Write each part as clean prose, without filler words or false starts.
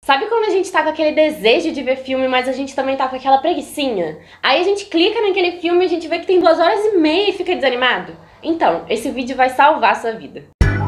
Sabe quando a gente tá com aquele desejo de ver filme, mas a gente também tá com aquela preguicinha? Aí a gente clica naquele filme e a gente vê que tem 2 horas e meia e fica desanimado? Então, esse vídeo vai salvar a sua vida.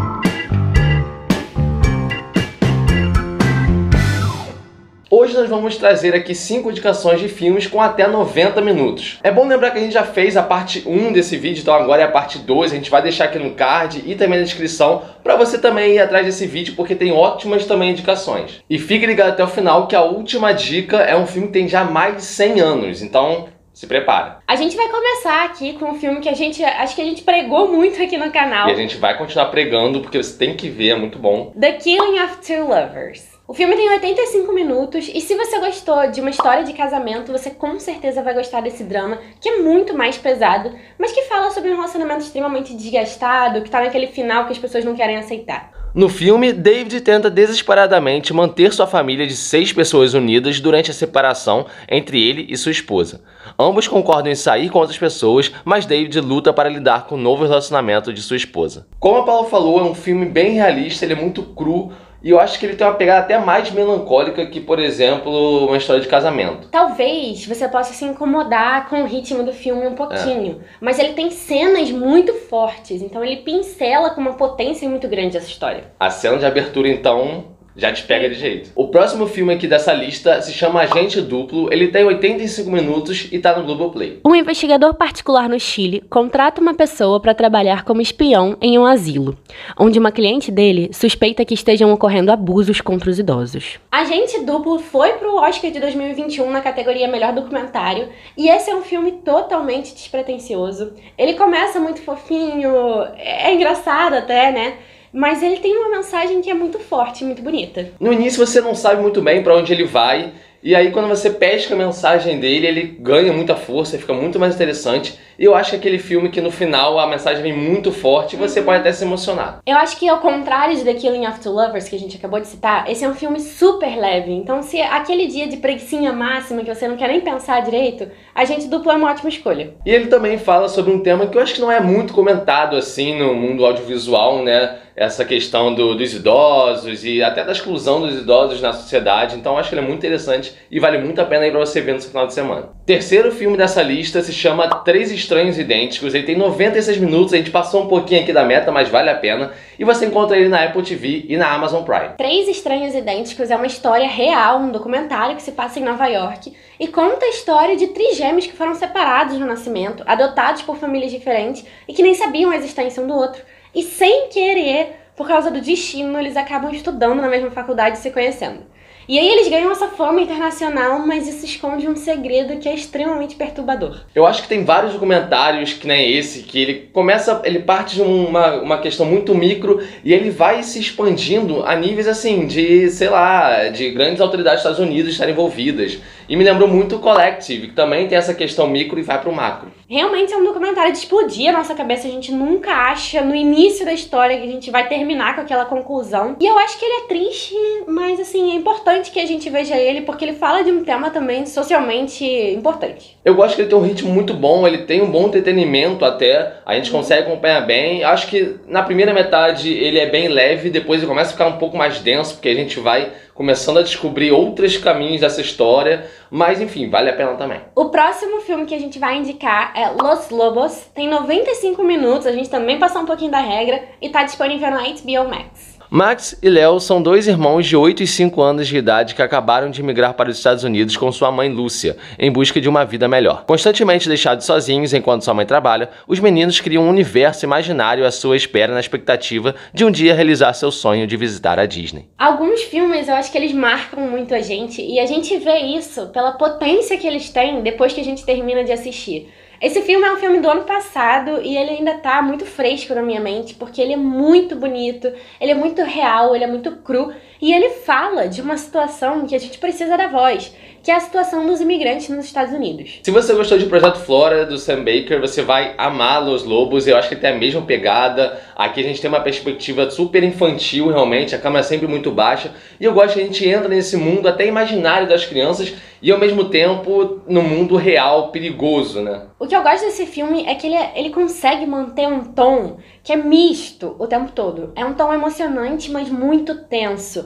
Hoje nós vamos trazer aqui 5 indicações de filmes com até 90 minutos. É bom lembrar que a gente já fez a parte 1 desse vídeo, então agora é a parte 2, a gente vai deixar aqui no card e também na descrição para você também ir atrás desse vídeo, porque tem ótimas também indicações. E fique ligado até o final que a última dica é um filme que tem já mais de 100 anos, então se prepara. A gente vai começar aqui com um filme que acho que a gente pregou muito aqui no canal. E a gente vai continuar pregando porque você tem que ver, é muito bom. The Killing of Two Lovers. O filme tem 85 minutos e se você gostou de uma história de casamento, você com certeza vai gostar desse drama, que é muito mais pesado, mas que fala sobre um relacionamento extremamente desgastado, que tá naquele final que as pessoas não querem aceitar. No filme, David tenta desesperadamente manter sua família de 6 pessoas unidas durante a separação entre ele e sua esposa. Ambos concordam em sair com outras pessoas, mas David luta para lidar com o novo relacionamento de sua esposa. Como a Paula falou, é um filme bem realista, ele é muito cru, e eu acho que ele tem uma pegada até mais melancólica que, por exemplo, uma história de casamento. Talvez você possa se incomodar com o ritmo do filme um pouquinho, mas ele tem cenas muito fortes, então ele pincela com uma potência muito grande essa história. A cena de abertura, então, já te pega de jeito. O próximo filme aqui dessa lista se chama Agente Duplo, ele tem 85 minutos e tá no Globoplay. Um investigador particular no Chile contrata uma pessoa para trabalhar como espião em um asilo, onde uma cliente dele suspeita que estejam ocorrendo abusos contra os idosos. Agente Duplo foi pro Oscar de 2021 na categoria Melhor Documentário, e esse é um filme totalmente despretensioso. Ele começa muito fofinho, é engraçado até, né? Mas ele tem uma mensagem que é muito forte, muito bonita. No início você não sabe muito bem para onde ele vai, e aí quando você pesca a mensagem dele, ele ganha muita força, fica muito mais interessante. E eu acho que aquele filme que no final a mensagem vem muito forte e você pode até se emocionar. Eu acho que ao contrário de The Killing of Two Lovers, que a gente acabou de citar, esse é um filme super leve. Então se aquele dia de preguicinha máxima que você não quer nem pensar direito, Agente Duplo é uma ótima escolha. E ele também fala sobre um tema que eu acho que não é muito comentado assim no mundo audiovisual, né? Essa questão dos idosos e até da exclusão dos idosos na sociedade. Então acho que ele é muito interessante e vale muito a pena ir pra você ver no seu final de semana. Terceiro filme dessa lista se chama Três Estranhos Idênticos. Ele tem 96 minutos, a gente passou um pouquinho aqui da meta, mas vale a pena. E você encontra ele na Apple TV e na Amazon Prime. Três Estranhos Idênticos é uma história real, um documentário que se passa em Nova York e conta a história de trigêmeos que foram separados no nascimento, adotados por famílias diferentes e que nem sabiam a existência um do outro. E sem querer, por causa do destino, eles acabam estudando na mesma faculdade e se conhecendo. E aí eles ganham essa fama internacional, mas isso esconde um segredo que é extremamente perturbador. Eu acho que tem vários documentários, que nem esse, que ele parte de uma questão muito micro e ele vai se expandindo a níveis assim, de, sei lá, de grandes autoridades dos Estados Unidos estarem envolvidas. E me lembrou muito o Collective, que também tem essa questão micro e vai pro macro. Realmente é um documentário de explodir a nossa cabeça, a gente nunca acha no início da história que a gente vai terminar com aquela conclusão. E eu acho que ele é triste, mas assim, é importante que a gente veja ele, porque ele fala de um tema também socialmente importante. Eu gosto que ele tem um ritmo muito bom, ele tem um bom entretenimento até, a gente consegue acompanhar bem. Acho que na primeira metade ele é bem leve, depois ele começa a ficar um pouco mais denso, porque a gente vai começando a descobrir outros caminhos dessa história, mas enfim, vale a pena também. O próximo filme que a gente vai indicar é Los Lobos, tem 95 minutos, a gente também passou um pouquinho da regra e tá disponível na HBO Max. Max e Léo são 2 irmãos de 8 e 5 anos de idade que acabaram de migrar para os Estados Unidos com sua mãe Lúcia, em busca de uma vida melhor. Constantemente deixados sozinhos enquanto sua mãe trabalha, os meninos criam um universo imaginário à sua espera na expectativa de um dia realizar seu sonho de visitar a Disney. Alguns filmes eu acho que eles marcam muito a gente e a gente vê isso pela potência que eles têm depois que a gente termina de assistir. Esse filme é um filme do ano passado e ele ainda tá muito fresco na minha mente porque ele é muito bonito, ele é muito real, ele é muito cru e ele fala de uma situação que a gente precisa da voz, que é a situação dos imigrantes nos Estados Unidos. Se você gostou de Projeto Flora, do Sam Baker, você vai amar Los Lobos. Eu acho que tem a mesma pegada. Aqui a gente tem uma perspectiva super infantil, realmente. A câmera é sempre muito baixa. E eu gosto que a gente entra nesse mundo até imaginário das crianças e ao mesmo tempo no mundo real, perigoso, né? O que eu gosto desse filme é que ele consegue manter um tom que é misto o tempo todo. É um tom emocionante, mas muito tenso.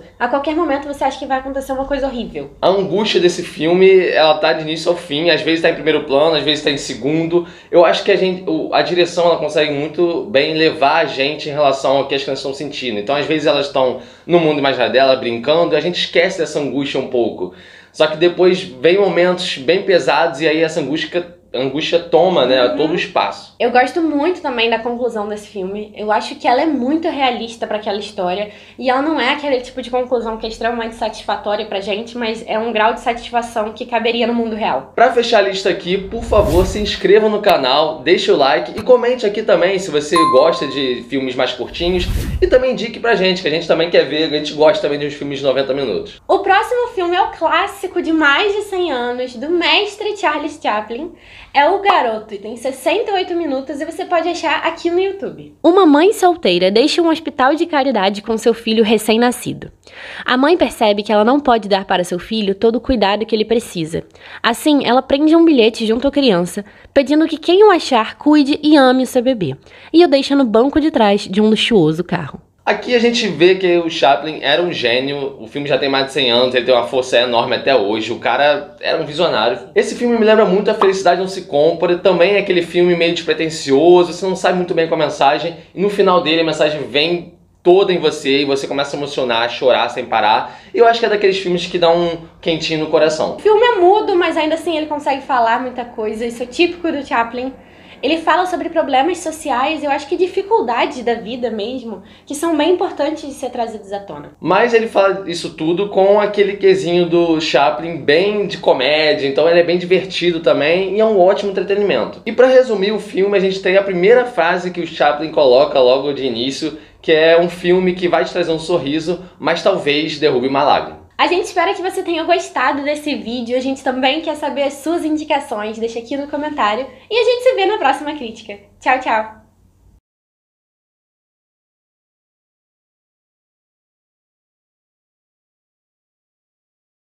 A qualquer momento você acha que vai acontecer uma coisa horrível. A angústia desse filme, ela tá de início ao fim, às vezes tá em primeiro plano, às vezes tá em segundo. Eu acho que a direção, ela consegue muito bem levar a gente em relação ao que as crianças estão sentindo. Então, às vezes elas estão no mundo imaginário dela, brincando, e a gente esquece dessa angústia um pouco. Só que depois vem momentos bem pesados e aí essa angústia toma, né, todo o espaço. Eu gosto muito também da conclusão desse filme. Eu acho que ela é muito realista para aquela história. E ela não é aquele tipo de conclusão que é extremamente satisfatória pra gente, mas é um grau de satisfação que caberia no mundo real. Pra fechar a lista aqui, por favor, se inscreva no canal, deixe o like e comente aqui também se você gosta de filmes mais curtinhos. E também indique pra gente, que a gente também quer ver, a gente gosta também de uns filmes de 90 minutos. O próximo filme é o clássico de mais de 100 anos, do mestre Charles Chaplin. É O Garoto e tem 68 minutos e você pode achar aqui no YouTube. Uma mãe solteira deixa um hospital de caridade com seu filho recém-nascido. A mãe percebe que ela não pode dar para seu filho todo o cuidado que ele precisa. Assim, ela prende um bilhete junto à criança, pedindo que quem o achar cuide e ame o seu bebê, e o deixa no banco de trás de um luxuoso carro. Aqui a gente vê que o Chaplin era um gênio, o filme já tem mais de 100 anos, ele tem uma força enorme até hoje, o cara era um visionário. Esse filme me lembra muito A Felicidade Não Se Compra, também é aquele filme meio despretensioso, você não sabe muito bem qual a mensagem, e no final dele a mensagem vem toda em você e você começa a emocionar, a chorar sem parar. E eu acho que é daqueles filmes que dá um quentinho no coração. O filme é mudo, mas ainda assim ele consegue falar muita coisa, isso é típico do Chaplin. Ele fala sobre problemas sociais, eu acho que dificuldades da vida mesmo, que são bem importantes de ser trazidos à tona. Mas ele fala isso tudo com aquele quesinho do Chaplin bem de comédia, então ele é bem divertido também e é um ótimo entretenimento. E para resumir o filme, a gente tem a primeira frase que o Chaplin coloca logo de início, que é um filme que vai te trazer um sorriso, mas talvez derrube uma lágrima. A gente espera que você tenha gostado desse vídeo, a gente também quer saber as suas indicações, deixa aqui no comentário e a gente se vê na próxima crítica. Tchau, tchau!